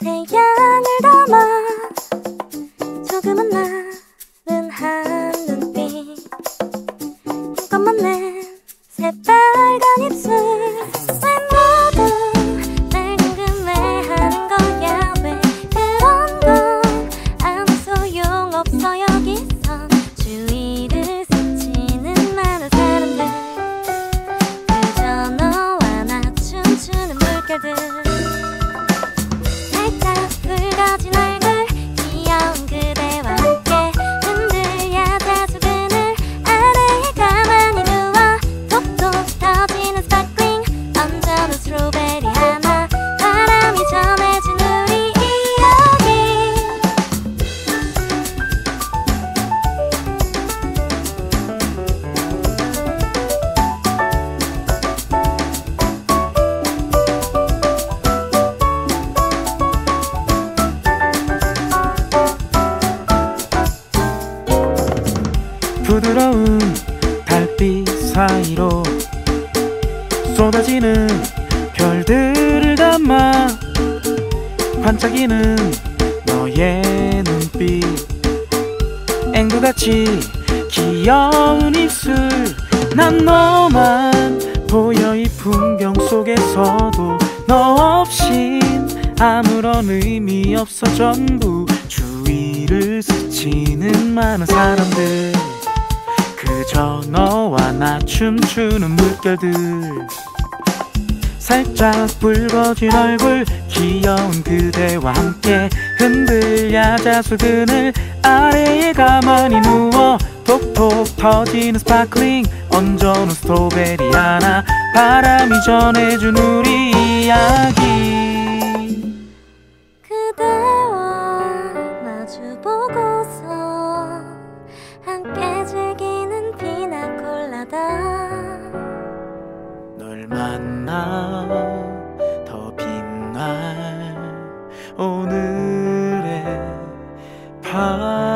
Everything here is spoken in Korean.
태양을 담아 조금은 나른 한 눈빛 한껏 낸 새빨간 입술 왜 모두 날 궁금해하는 거야 왜 그런 건 아무 소용없어 여기선 주위를 스치는 많은 사람들 그저 너와 나 춤추는 물결들 살짝 붉어진 얼굴 귀여운 그대와 함께 흔들려 자수근을 아래에 가만히 누워 톡톡 터지는 스파클링 얹어놓은 스트로베리 하나 바람이 전해준 우리 이야기 부드러운 달빛 사이로 쏟아지는 별들을 담아 반짝이는 너의 눈빛 앵두같이 귀여운 입술 난 너만 보여 이 풍경 속에서도 너 없인 아무런 의미 없어 전부 주위를 스치는 많은 사람들 그저 너와 나 춤추는 물결들 살짝 붉어진 얼굴 귀여운 그대와 함께 흔들려 자수근을 아래에 가만히 누워 톡톡 터지는 스파클링 얹어놓은 스트로베리 하나 바람이 전해준 우리 이야기 그대와 마주보고서 함께 즐기는 피나콜라다 널 만나 더 빛날 오늘의 밤